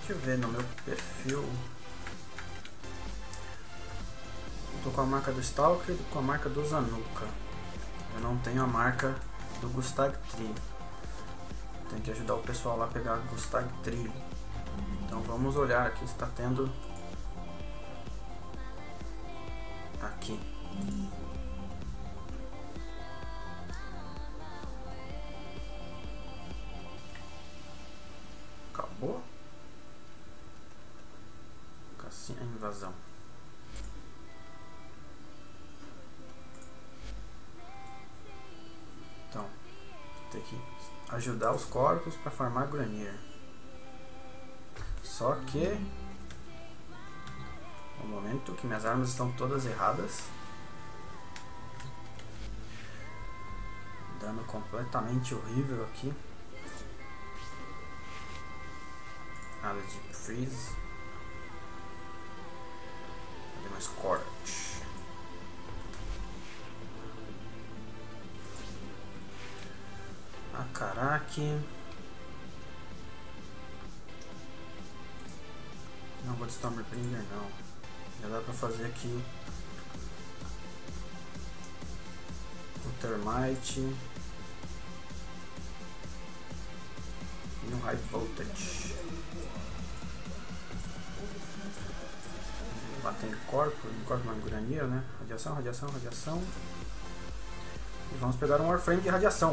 Deixa eu ver no meu perfil. Tô com a marca do Stalker e com a marca do Zanuka. Eu não tenho a marca do Gustag Tri. Tem que ajudar o pessoal lá a pegar o Gustag Tri. Então vamos olhar aqui se está tendo aqui. Acabou? Cassina invasão. Então, tem que ajudar os corpos para farmar Granir. Só que no momento que minhas armas estão todas erradas, dano completamente horrível aqui. Nada de freeze. Cadê mais corte? Akaraki. Não vou de Stormbringer não. Já dá pra fazer aqui o Termite e um High Voltage. Bater em corpo na Granir, né? Radiação, radiação, radiação. E vamos pegar um Warframe de radiação.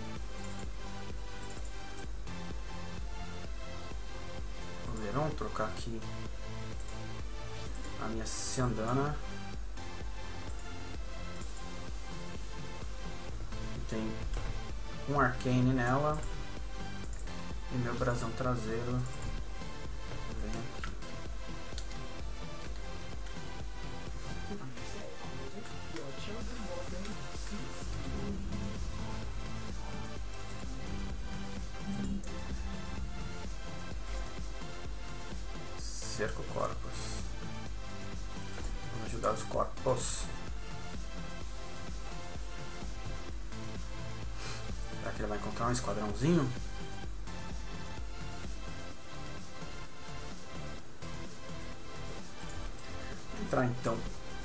Vamos trocar aqui a minha Ciandana. Tem um Arcane nela. E meu brasão traseiro vem aqui. Cerco corpos. Vamos ajudar os corpos. Será que ele vai encontrar um esquadrãozinho? Vou entrar então.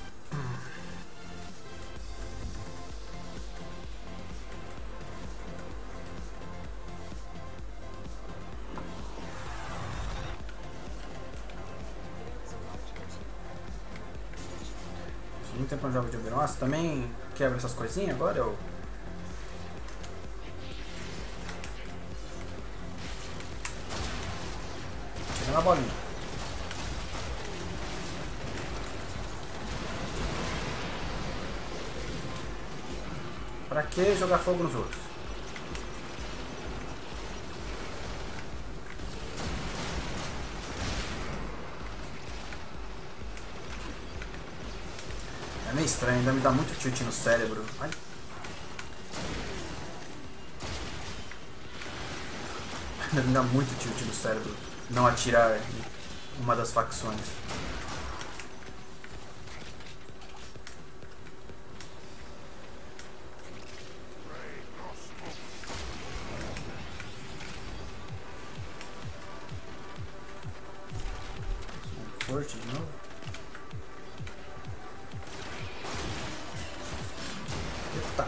Não tem pra um jogo de Overwatch, também quebra essas coisinhas agora? Eu... Chega na bolinha. Pra que jogar fogo nos outros? É meio estranho, ainda me dá muito tilt no cérebro. Ai. Ainda me dá muito tilt no cérebro não atirar em uma das facções. Forte de novo. Eita.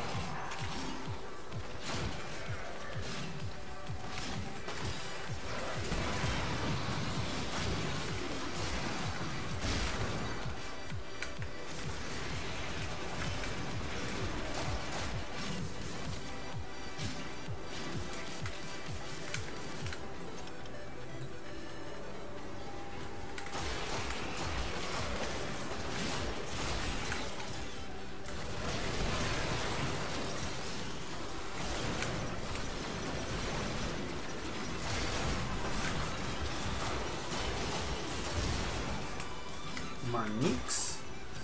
Manix.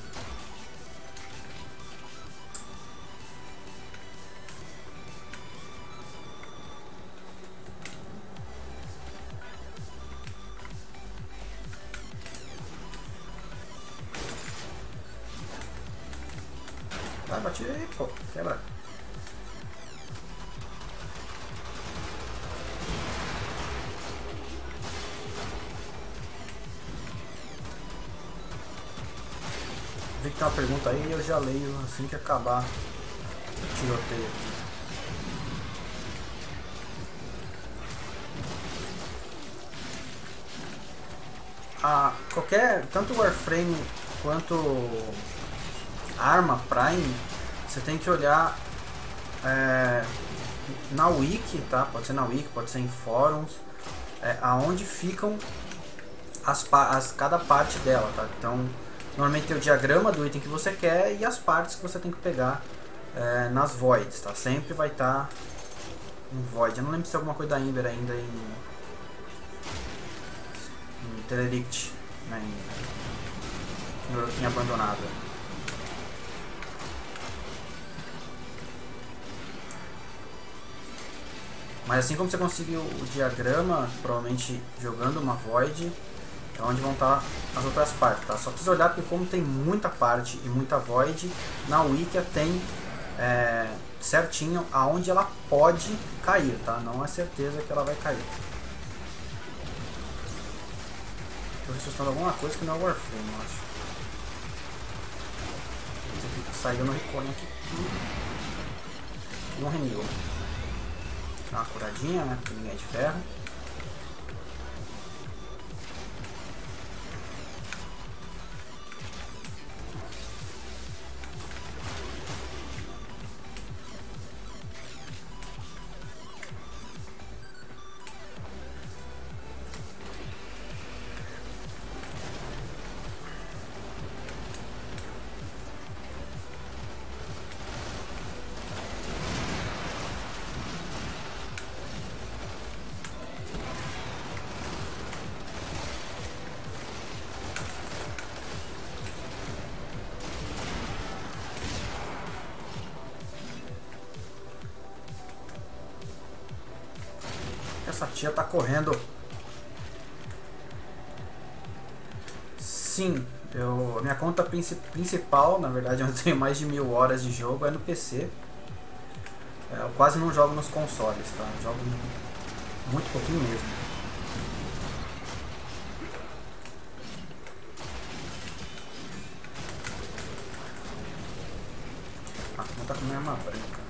Vai, bate aí, pô. Quebra. vi que tem uma pergunta aí e eu já leio assim que acabar o tiroteio aqui. Tanto Warframe quanto Arma Prime, você tem que olhar na wiki, tá? Pode ser na wiki, pode ser em fóruns, aonde ficam cada parte dela, tá? Então, normalmente tem o diagrama do item que você quer e as partes que você tem que pegar nas voids, tá? Sempre vai estar em void. Eu não lembro se tem alguma coisa da Ember ainda em Telerict, né? Em Oroquinha Abandonada. Mas assim como você conseguiu o diagrama, provavelmente jogando uma void, é onde vão estar as outras partes, tá? Só precisa olhar porque como tem muita parte e muita void, na wiki tem certinho aonde ela pode cair, tá? Não é certeza que ela vai cair. Estou ressuscitando alguma coisa que não é Warframe, eu acho. Esse aqui saiu no Recone aqui. Um renew. Dá uma curadinha, né? Porque ninguém é de ferro. Essa tia tá correndo. Sim, a minha conta principal, na verdade eu tenho mais de 1000 horas de jogo, é no PC. Eu quase não jogo nos consoles, tá? Eu jogo muito pouquinho mesmo. Não tá com minha arma branca.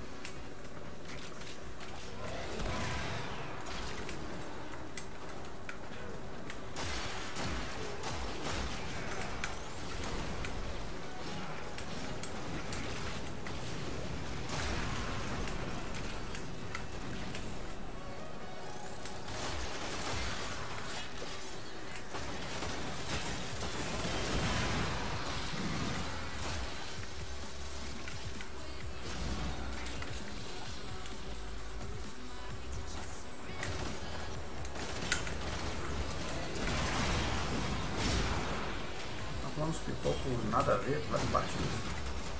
Vamos pipoco nada a ver, vai embaixo disso.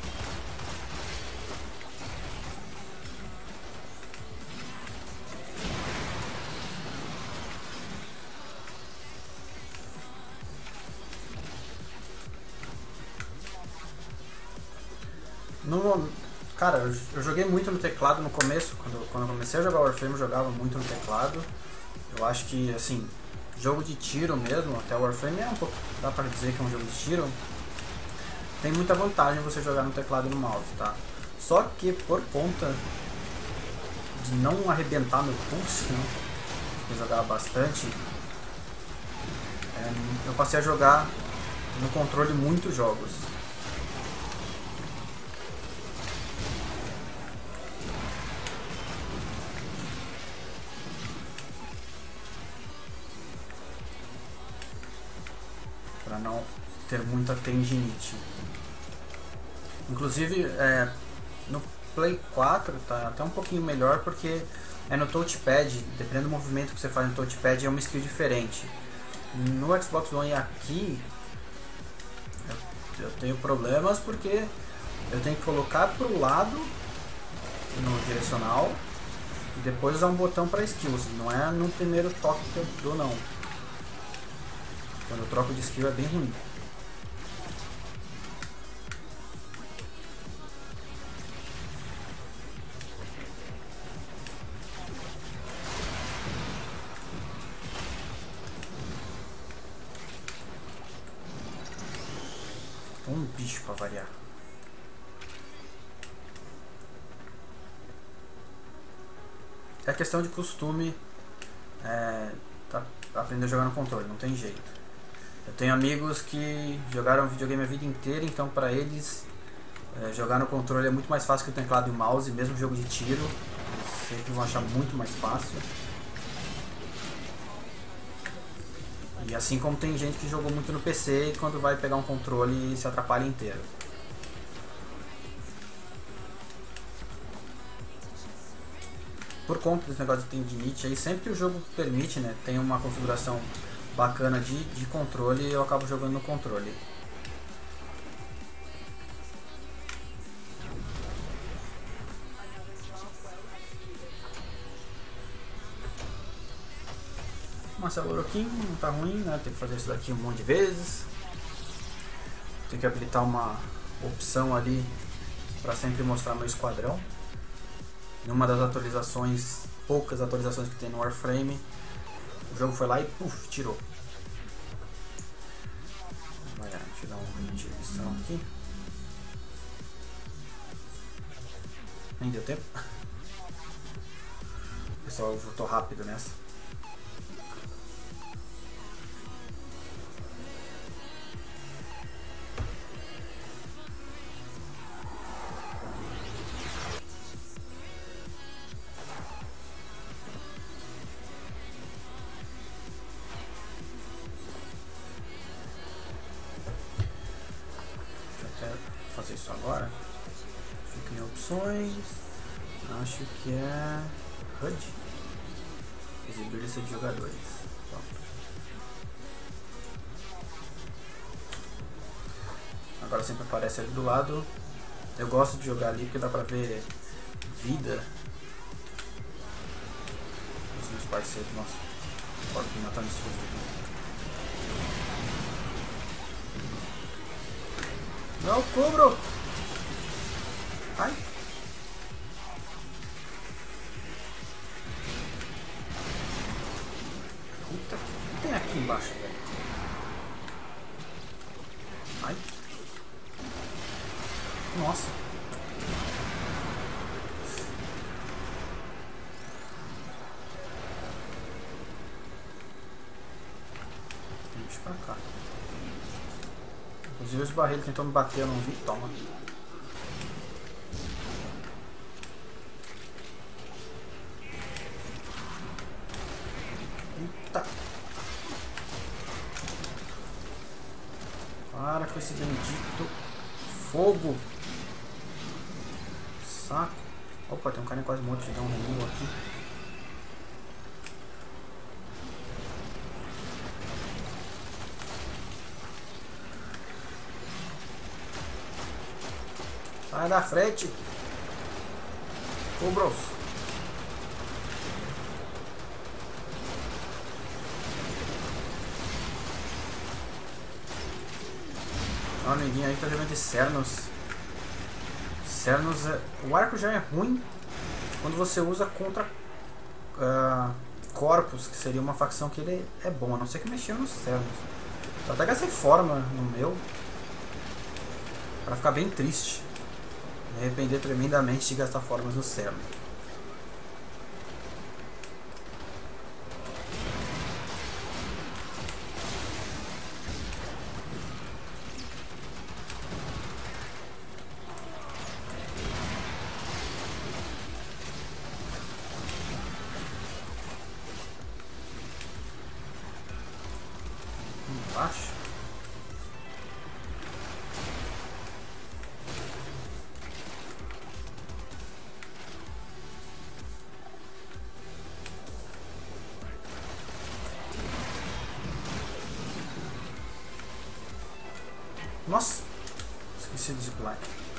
Cara, eu joguei muito no teclado no começo, quando eu comecei a jogar Warframe eu jogava muito no teclado. Eu acho que, assim, jogo de tiro mesmo, até o Warframe é um pouco, dá pra dizer que é um jogo de tiro, tem muita vantagem você jogar no teclado e no mouse, tá? Só que por conta de não arrebentar meu pulso, né, eu jogava bastante, eu passei a jogar no controle muitos jogos. Para não ter muita tendinite. Inclusive no Play 4 tá até um pouquinho melhor porque é no touchpad, dependendo do movimento que você faz no touchpad é uma skill diferente. No Xbox One aqui eu tenho problemas porque eu tenho que colocar pro lado no direcional e depois usar um botão para skills, não é no primeiro toque que eu dou não. Quando eu troco de skill é bem ruim. Um bicho pra variar. É questão de costume, aprender a jogar no controle, não tem jeito. Eu tenho amigos que jogaram videogame a vida inteira, então pra eles jogar no controle é muito mais fácil que o teclado e o mouse, mesmo jogo de tiro, eles sempre vão achar muito mais fácil. E assim como tem gente que jogou muito no PC e quando vai pegar um controle se atrapalha inteiro. Por conta desse negócio de tendinite aí, sempre que o jogo permite, né, tem uma configuração bacana de controle, eu acabo jogando no controle. Marcelo Oroquim não tá ruim, né? Tem que fazer isso daqui um monte de vezes. Tem que habilitar uma opção ali para sempre mostrar meu esquadrão. Numa das atualizações, poucas atualizações que tem no Warframe, o jogo foi lá e puf, tirou. Vai lá, deixa eu dar uma edição aqui. Nem deu tempo. Pessoal, eu tô rápido nessa. Fazer isso agora. Fica em opções. Acho que é HUD. Exibir lista de jogadores. Pronto. Agora sempre aparece ali do lado. Eu gosto de jogar ali porque dá pra ver vida. Os meus parceiros. Nossa, pode me matar nesse susto aqui. Não cubro! Ai! Puta, o que tem aqui embaixo, velho? Ai! Nossa! Deixa pra cá. Inclusive os barreiros tentou me bater, eu não vi, toma. Eita! Para com esse bendito fogo! Saco! Opa, tem um cara quase morto, deixa eu dar um remuo aqui. Sai da frente. Ô, bros. Ó, o neguinho aí tá jogando de Cernos. Cernos, o arco já é ruim quando você usa contra Corpus, que seria uma facção que ele é bom, a não ser que mexeu nos Cernos. Eu até gastei forma no meu, pra ficar bem triste. Me arrepender tremendamente de gastar formas no Cerno. Embaixo. Nossa, esqueci do zipline.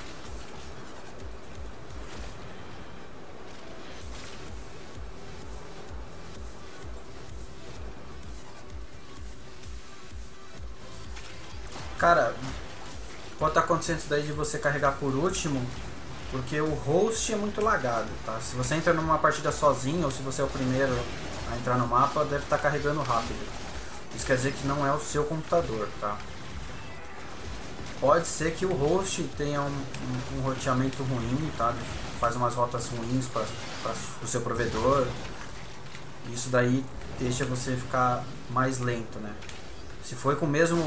Cara, pode estar acontecendo isso daí de você carregar por último, porque o host é muito lagado, tá? Se você entra numa partida sozinho, ou se você é o primeiro a entrar no mapa, deve estar carregando rápido. Isso quer dizer que não é o seu computador, tá? Pode ser que o host tenha um roteamento ruim, tá? Faz umas rotas ruins para o seu provedor. Isso daí deixa você ficar mais lento, né? Se foi com o mesmo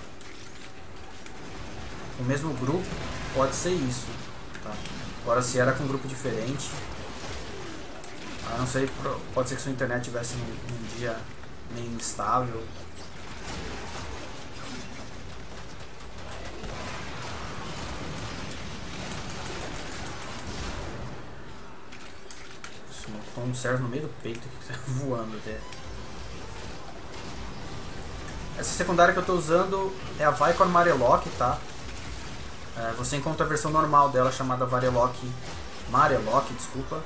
grupo, pode ser isso, tá? Agora, se era com um grupo diferente, não sei, pode ser que sua internet tivesse um dia meio instável. Tô um Cerzo no meio do peito aqui, voando até. Essa secundária que eu tô usando é a Vicor Mareloc, tá? Você encontra a versão normal dela chamada Mareloc, desculpa,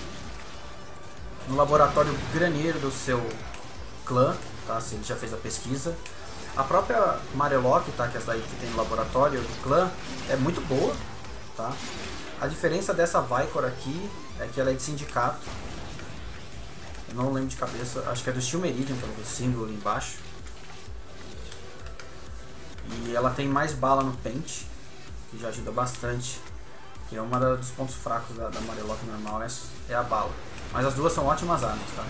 no laboratório graneiro do seu clã, tá? Se ele já fez a pesquisa. A própria Mareloc, tá? Que é essa daí que tem no laboratório do clã, é muito boa, tá? A diferença dessa Vicor aqui é que ela é de sindicato. Eu não lembro de cabeça, acho que é do Steel Meridian, pelo símbolo ali embaixo. E ela tem mais bala no pente, que já ajuda bastante. Que é uma dos pontos fracos da Mareloc normal, é a bala. Mas as duas são ótimas armas, tá?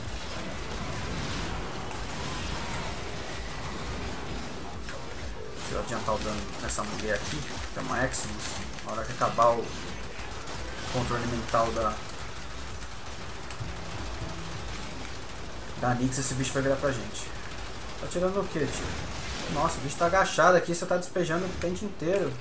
Deixa eu adiantar o dano nessa mulher aqui, que é uma Eximus. Na hora que acabar o controle mental da Nyx, esse bicho vai virar pra gente. Tá tirando o que, tio? Nossa, o bicho tá agachado aqui, você tá despejando o pente inteiro.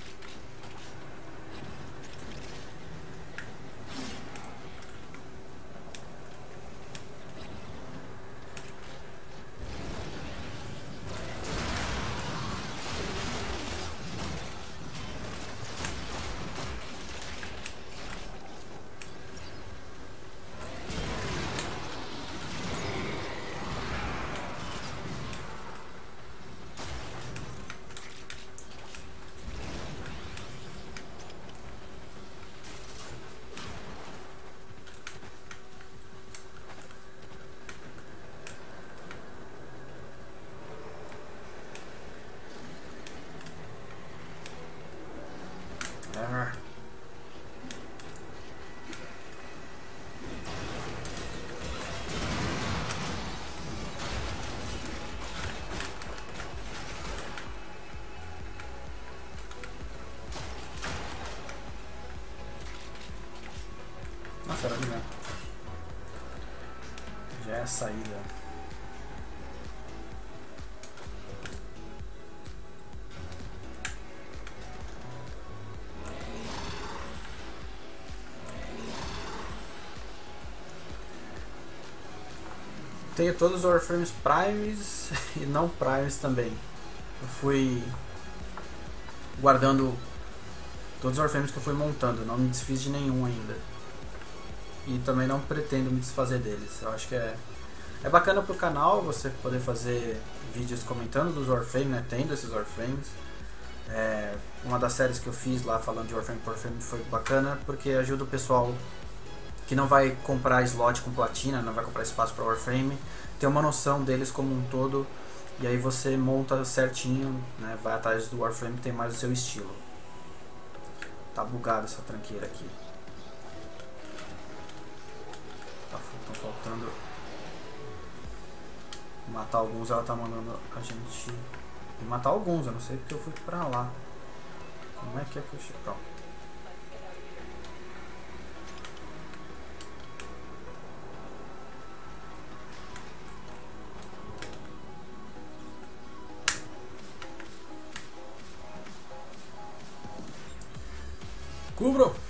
Nossa, era mesmo. Já é a saída. Tenho todos os Warframes Primes e não Primes também. Eu fui guardando todos os Warframes que eu fui montando, não me desfiz de nenhum ainda. E também não pretendo me desfazer deles. Eu acho que é bacana pro canal você poder fazer vídeos comentando dos Warframes, né, tendo esses Warframes. Uma das séries que eu fiz lá falando de Warframe por Warframe foi bacana porque ajuda o pessoal que não vai comprar slot com platina, não vai comprar espaço para Warframe, ter uma noção deles como um todo, e aí você monta certinho, né, vai atrás do Warframe que tem mais o seu estilo. Tá bugado essa tranqueira aqui. Tá faltando matar alguns, ela tá mandando a gente matar alguns, eu não sei porque eu fui pra lá. Como é que eu chego? Pronto. Cubro!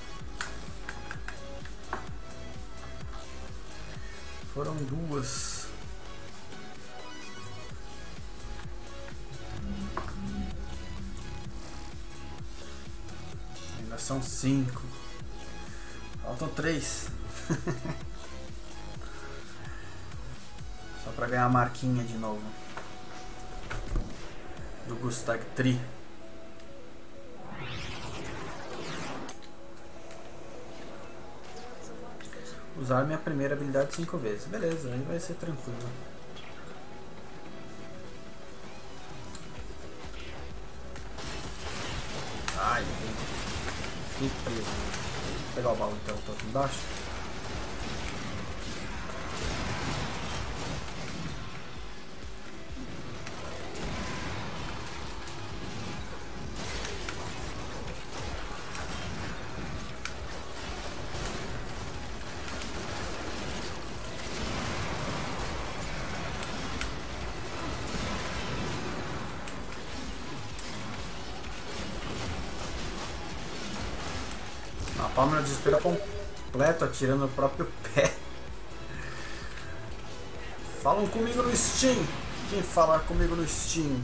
Foram duas. são 5. Faltam 3. Só pra ganhar a marquinha de novo. Do Gustag Tri. Usar minha primeira habilidade 5 vezes. Beleza, aí vai ser tranquilo. Ai, fiquei preso. Vou pegar o baú então, tô aqui embaixo. A palma no desespero completo, atirando no próprio pé. Falam comigo no Steam. Quem fala comigo no Steam?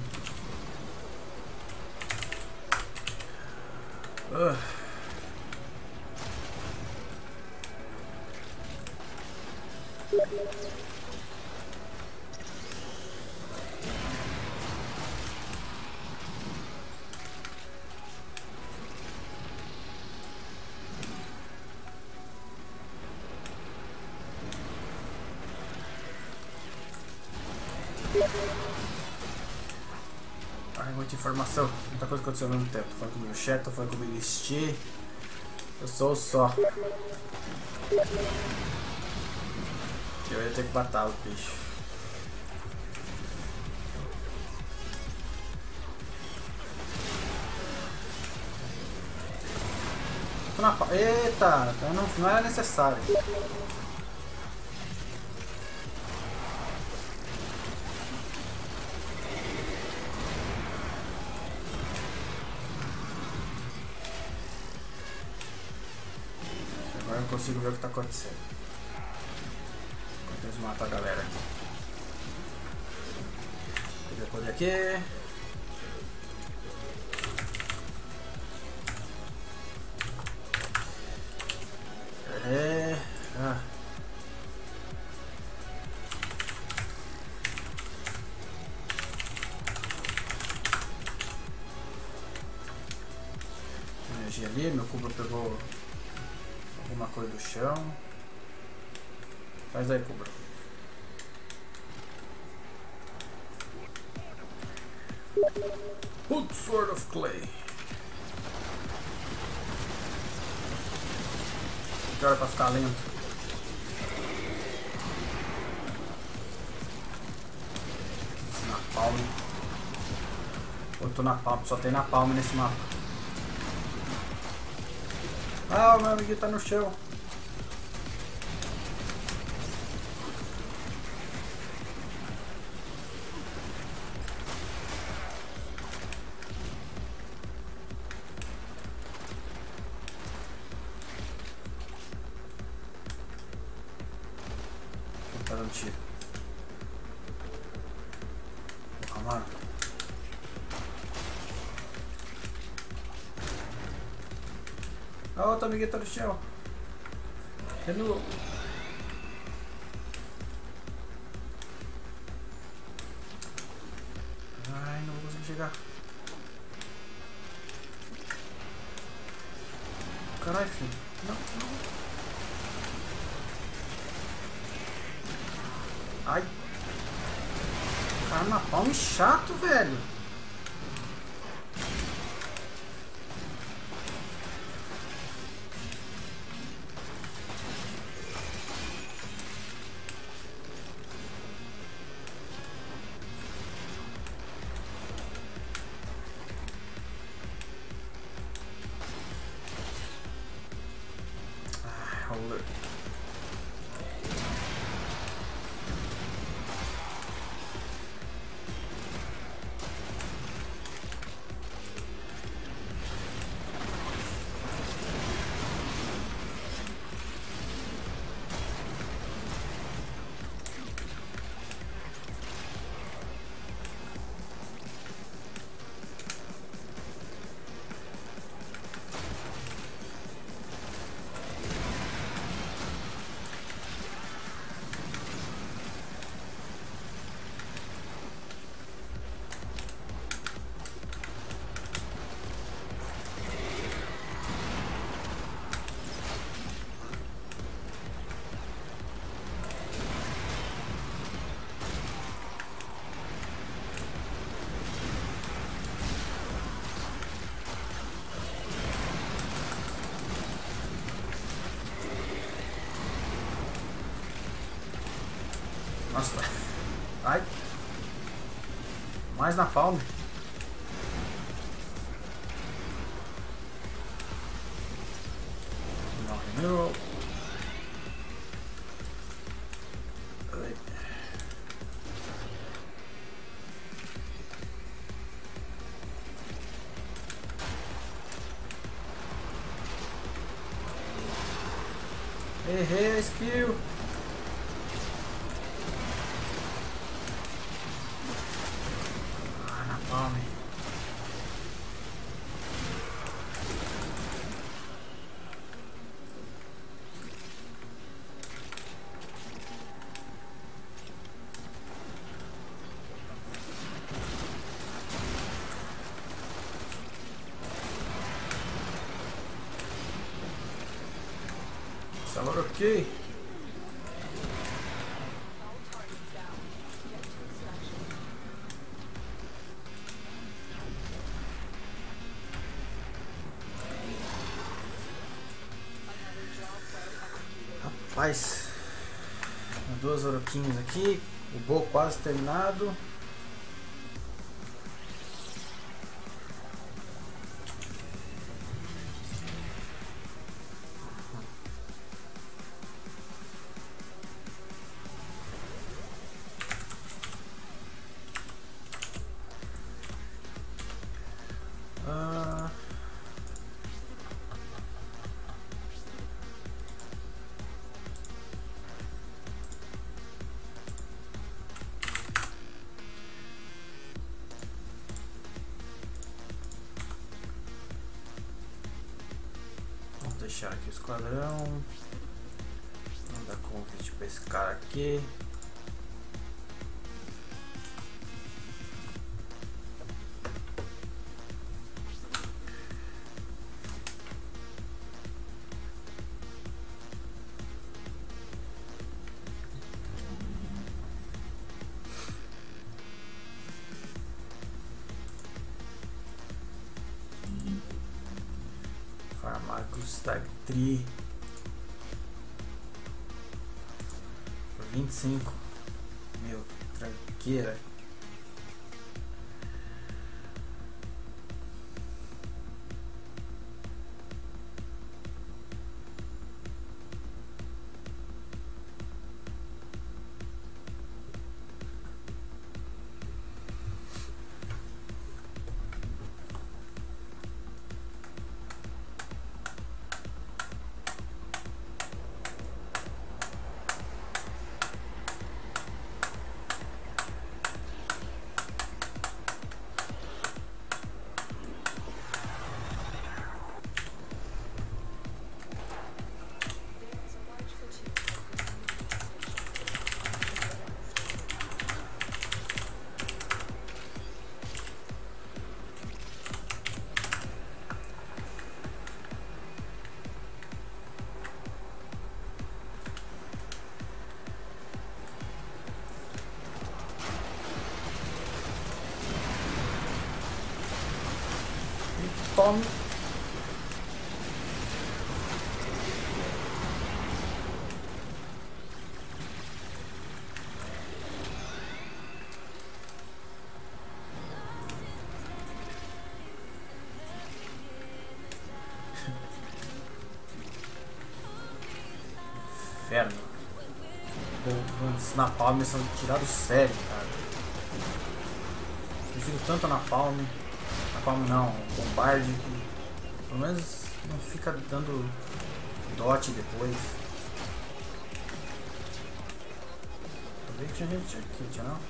Ai, muita informação, muita coisa aconteceu ao mesmo tempo. Foi comigo o chat, foi comigo o Steam. Eu sou o só. Eu ia ter que matar o bicho. Eita, não era necessário. Agora eu não consigo ver o que está acontecendo. Enquanto eles matam a galera aqui. Vou poder aqui. Energia ali, meu cubo pegou alguma coisa do chão. Faz aí, Cobra. Hood Sword of Clay. Que hora pra ficar lento. Napalm. Botou Napalm, só tem Napalm nesse mapa. Ah, o meu amiguinho tá no chão. Tá dando tiro. Ah, mano. Ah, outro amiguinho tá no chão. Renu. Ai, não vou conseguir chegar. Caralho, filho. Não. Ai. Cara, Napalm chato, velho. Roller. Nossa. Ai. Mais na palma. Não. Errei a skill. Na palma. Agora ok. Rapaz, duas oroquinhas aqui, o bowl quase terminado. Vamos deixar aqui o esquadrão. Vamos dar convite para esse cara aqui. Farmar Gustag Tree por 25. Meu, tranqueira. Tome. Inferno. Na palma são tirados sério, cara. Prefiro tanto na palma. Palma não, bombarde, que pelo menos não fica dando dot depois. Eu vi que tinha gente aqui, tinha não?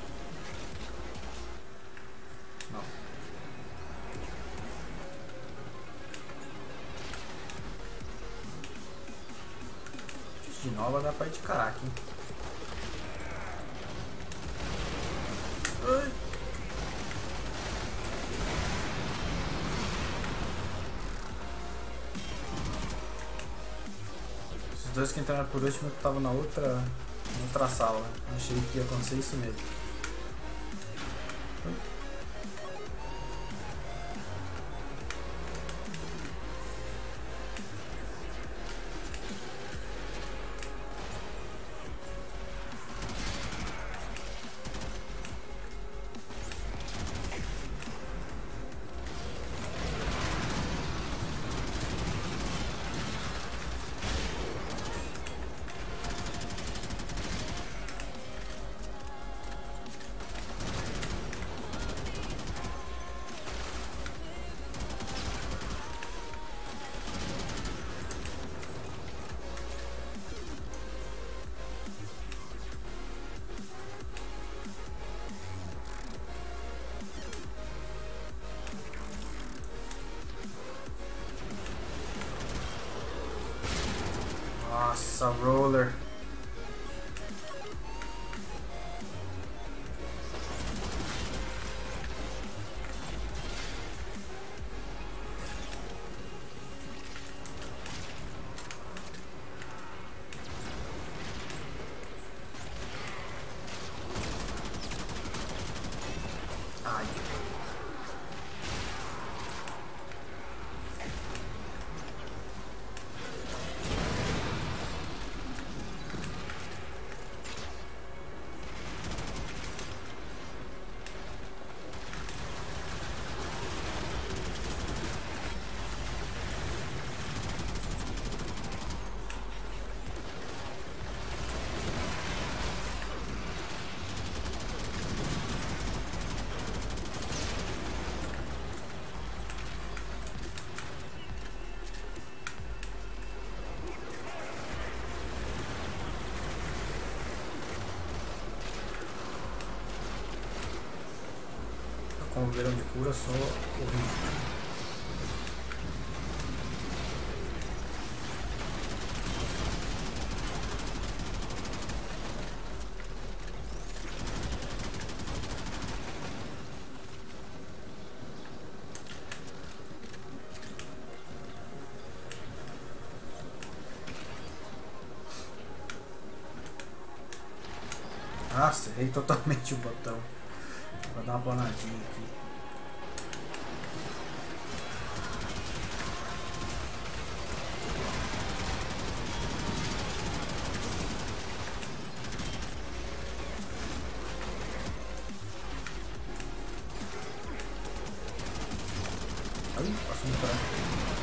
Não. De nova dá pra ir de caraca, hein? Ai. Os dois que entraram por último estavam na outra sala. Achei que ia acontecer isso mesmo. Nossa, roller. Ai. Com o verão de cura só horrível. Nossa, errei totalmente o botão. Vou dar uma planadinha aqui. Ai, passou no prato.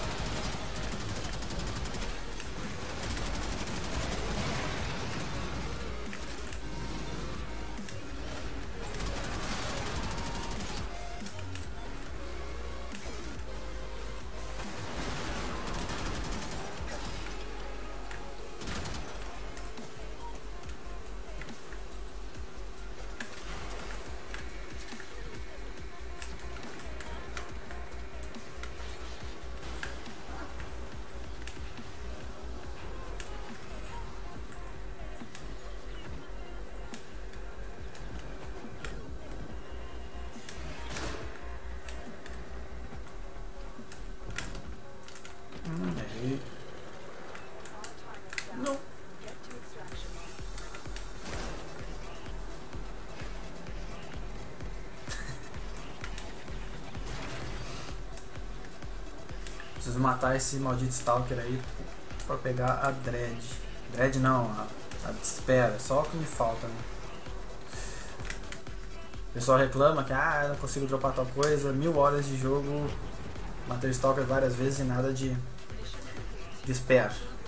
Errei. Não. Preciso matar esse maldito Stalker aí pra pegar a Dread. Dread não, a Despair. Só o que me falta, né? O pessoal reclama que eu não consigo dropar tal coisa. 1000 horas de jogo, matei o Stalker várias vezes e nada de Despair.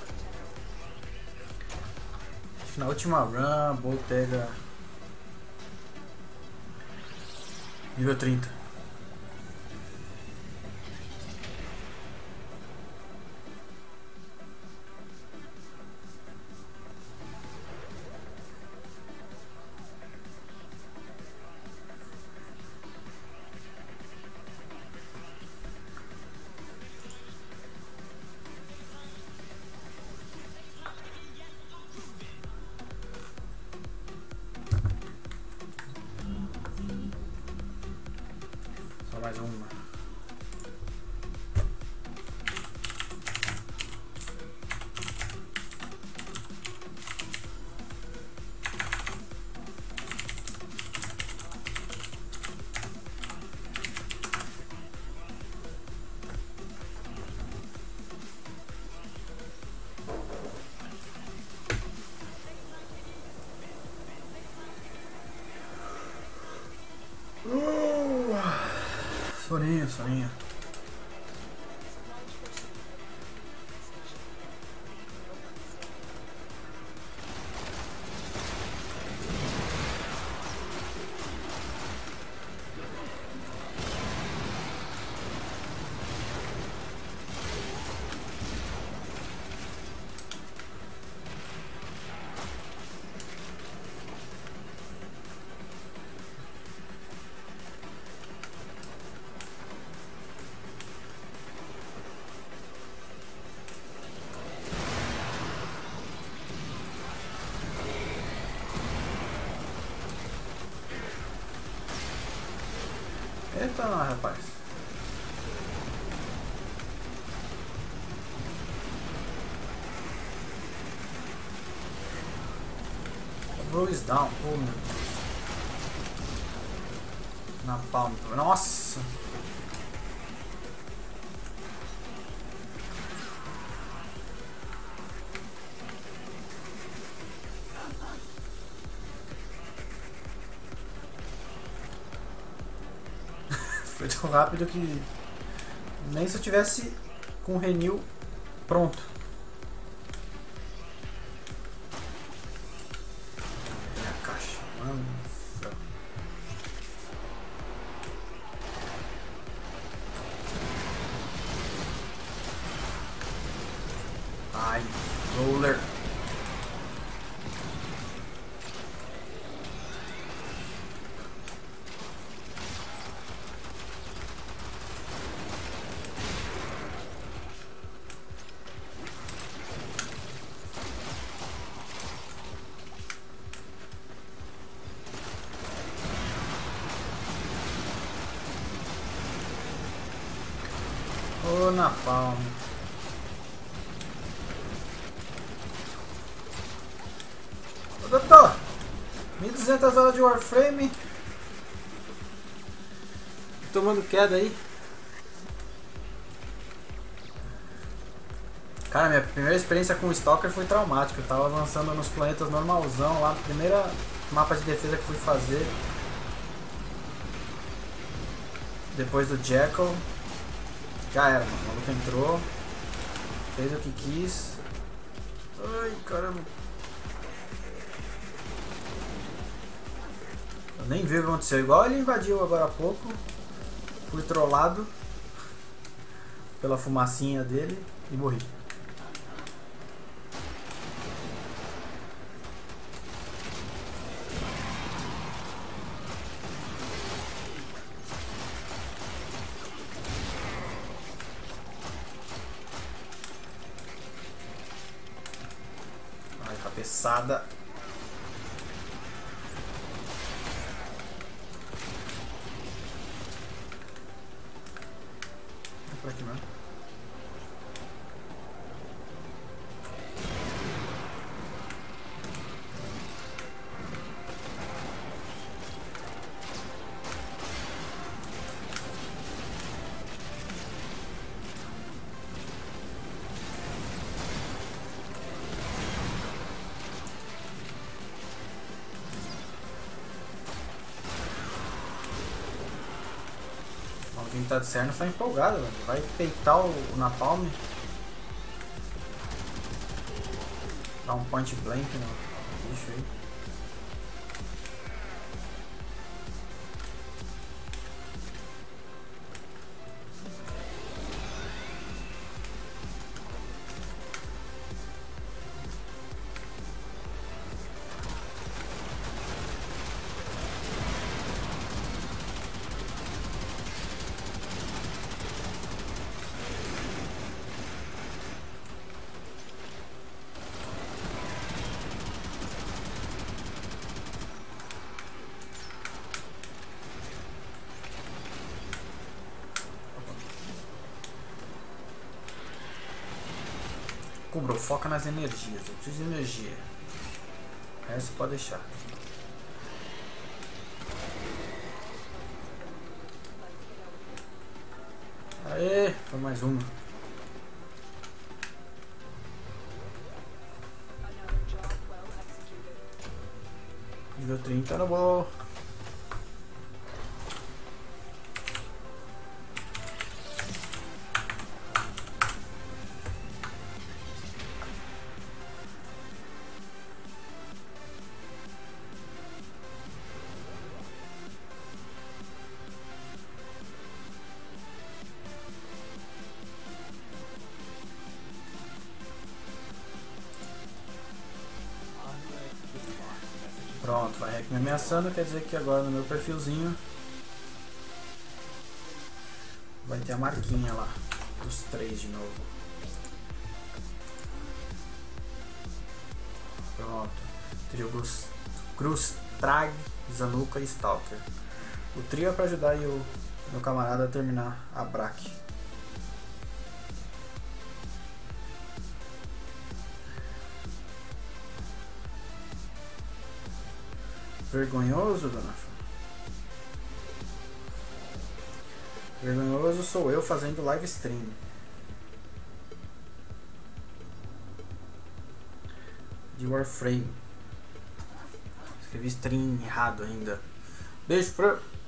Acho que na última run, Bolt pega nível 30. Só mais uma. Soninho, soninho. rapaz. Bruce down. Oh, meu Deus. Na palma. Nossa. Foi tão rápido que nem se eu tivesse com o Renew pronto. Minha caixa. Nossa. Ai, roller. Ô, na palma. Ô, doutor, 1200 horas de Warframe. Tomando queda aí. Cara, minha primeira experiência com o Stalker foi traumática. Eu tava avançando nos planetas normalzão lá, no primeiro mapa de defesa que fui fazer. Depois do Jackal. Já era, mano. O maluco entrou, fez o que quis. Ai, caramba. Eu nem vi o que aconteceu. Igual ele invadiu agora há pouco. Fui trollado pela fumacinha dele e morri. Ai, cabeçada. Por aqui mesmo. Quem tá de Cerno tá empolgado, velho. Vai peitar o Napalm. Dá um point blank no bicho aí. Cobrou, foca nas energias. Eu preciso de energia. O resto pode deixar. Aê, foi mais uma. Nível 30 no bom. Pronto, vai me ameaçando, quer dizer que agora no meu perfilzinho vai ter a marquinha lá dos 3 de novo. Pronto, trio Grus, Trag, Zanuka e Stalker. O trio é pra ajudar aí o meu camarada terminar a Braque. Vergonhoso, dona Fã? Vergonhoso sou eu fazendo live stream. De Warframe. Escrevi stream errado ainda. Beijo, Fran.